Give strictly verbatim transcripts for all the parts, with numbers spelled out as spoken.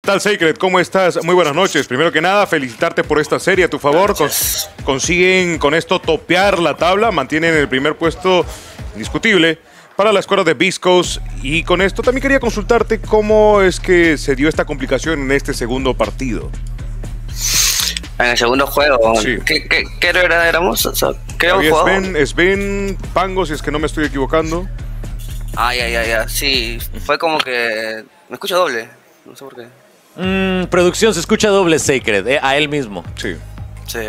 tal, Sacred? ¿Cómo estás? Muy buenas noches. Primero que nada, felicitarte por esta serie. A tu favor, cons consiguen con esto topear la tabla, mantienen el primer puesto indiscutible para la escuadra de Beast Coast. Y con esto también quería consultarte cómo es que se dio esta complicación en este segundo partido. En el segundo juego, sí. ¿qué, qué, qué era, éramos? O sea, ¿qué Había jugado? Sven, Sven, Pango, si es que no me estoy equivocando. Ay, ay, ay, ay, sí, fue como que... Me escucho doble, no sé por qué. Mm, producción, se escucha doble Sacred, eh, a él mismo. Sí. Sí.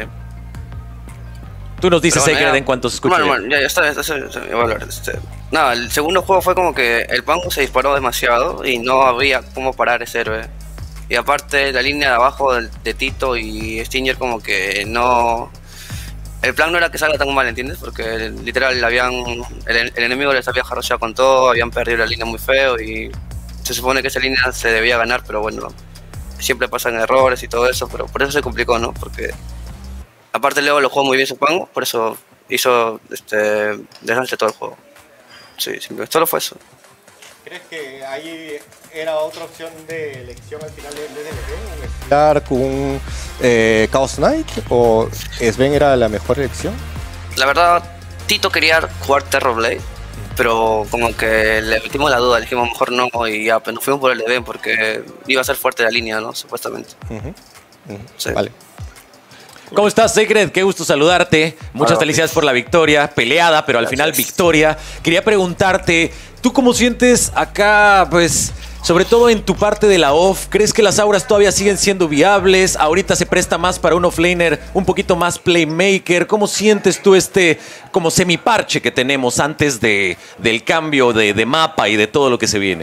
Tú nos dices, Bueno, Sacred, ya, en cuanto se escuche. Bueno, bien. bueno, ya, ya está, ya está, ya está, ya voy a hablar. Este, nada, el segundo juego fue como que el Pango se disparó demasiado y no había cómo parar ese héroe. Y aparte, la línea de abajo de, de Tito y Stinger como que no... El plan no era que salga tan mal, ¿entiendes? Porque literal habían el, el enemigo les había jarrocheado con todo, habían perdido la línea muy feo y se supone que esa línea se debía ganar, pero bueno, siempre pasan errores y todo eso, pero por eso se complicó, ¿no? Porque aparte Leo lo jugó muy bien su Pango, por eso hizo este desastre todo el juego. Sí, simplemente solo fue eso. ¿Crees que ahí era otra opción de elección al final de D D B? ¿Un Stark, un eh, Chaos Knight? ¿O Sven era la mejor elección? La verdad, Tito quería jugar Terrorblade, pero como que le metimos la duda, le dijimos mejor no y ya, pues nos fuimos por el Sven porque iba a ser fuerte la línea, ¿no? Supuestamente. Uh -huh. Uh -huh. Sí. Vale. ¿Cómo estás, Sacred? Qué gusto saludarte. Muchas Hola, felicidades por la victoria. Peleada, pero al Gracias. final victoria. Quería preguntarte, ¿tú cómo sientes acá, pues, sobre todo en tu parte de la off? ¿Crees que las auras todavía siguen siendo viables? Ahorita se presta más para un offlaner un poquito más playmaker. ¿Cómo sientes tú este como semiparche que tenemos antes de, del cambio de, de mapa y de todo lo que se viene?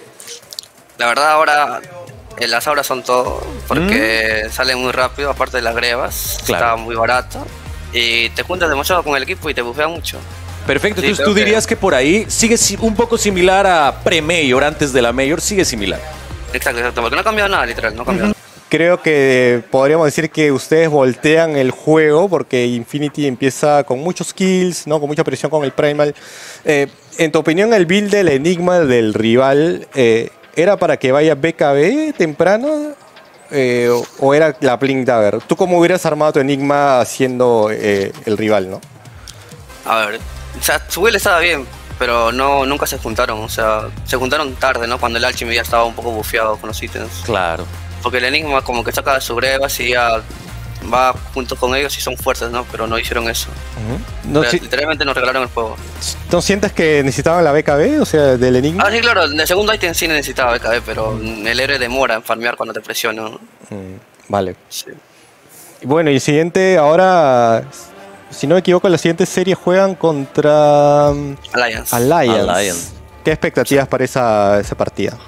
La verdad ahora eh, las auras son todo, porque mm. salen muy rápido, aparte de las grebas, claro. Está muy barato y te juntas demasiado con el equipo y te bufea mucho. Perfecto, sí, entonces tú dirías que... que por ahí sigue un poco similar a pre-Mayor, antes de la Mayor, sigue similar. Exacto, exacto, porque no ha cambiado nada, literal, no ha cambiado nada. Creo que podríamos decir que ustedes voltean el juego porque Infinity empieza con muchos kills, ¿no? Con mucha presión con el Primal. Eh, en tu opinión, el build del Enigma del rival, eh, ¿era para que vaya B K B temprano eh, o, o era la Blink Dagger? ¿Tú cómo hubieras armado tu Enigma siendo eh, el rival, no? A ver, o sea, su build estaba bien, pero no, nunca se juntaron, o sea, se juntaron tarde, ¿no? Cuando el Alchemy ya estaba un poco bufeado con los ítems. Claro. Porque el Enigma como que saca su grebas y ya va junto con ellos y son fuertes, ¿no? Pero no hicieron eso. Uh-huh. no, si... Literalmente nos regalaron el juego. ¿No sientes que necesitaban la B K B, o sea, del Enigma? Ah, sí, claro, el segundo ítem sí necesitaba B K B, pero uh-huh. el héroe demora en farmear cuando te presiona, ¿no? Uh-huh. Vale. Sí. Bueno, y el siguiente, ahora, si no me equivoco, la siguiente serie juegan contra... Alliance. Alliance. Alliance. ¿Qué expectativas sí. para esa, esa partida?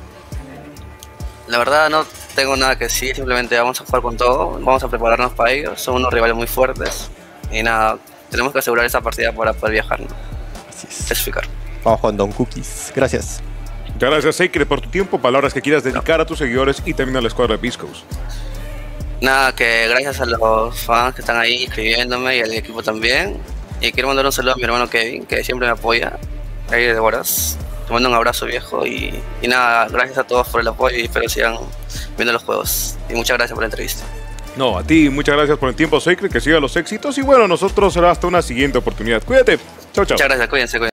La verdad no tengo nada que decir, simplemente vamos a jugar con todo, vamos a prepararnos para ellos, son unos rivales muy fuertes y nada, tenemos que asegurar esa partida para poder viajar, ¿no? Así es. Clasificar. Vamos con Don Cookies, gracias. Muchas gracias, Sacred, por tu tiempo, palabras que quieras dedicar no. a tus seguidores y también a la escuadra de Beast Coast. Nada, que gracias a los fans que están ahí escribiéndome y al equipo también, y quiero mandar un saludo a mi hermano Kevin, que siempre me apoya, ahí de horas. Te mando un abrazo, viejo, y, y nada, gracias a todos por el apoyo y espero sigan viendo los juegos. Y muchas gracias por la entrevista. No, a ti, muchas gracias por el tiempo, Sacred, que sigan los éxitos y bueno, nosotros será hasta una siguiente oportunidad. Cuídate, chao, chao. Muchas gracias, cuídense, cuídense.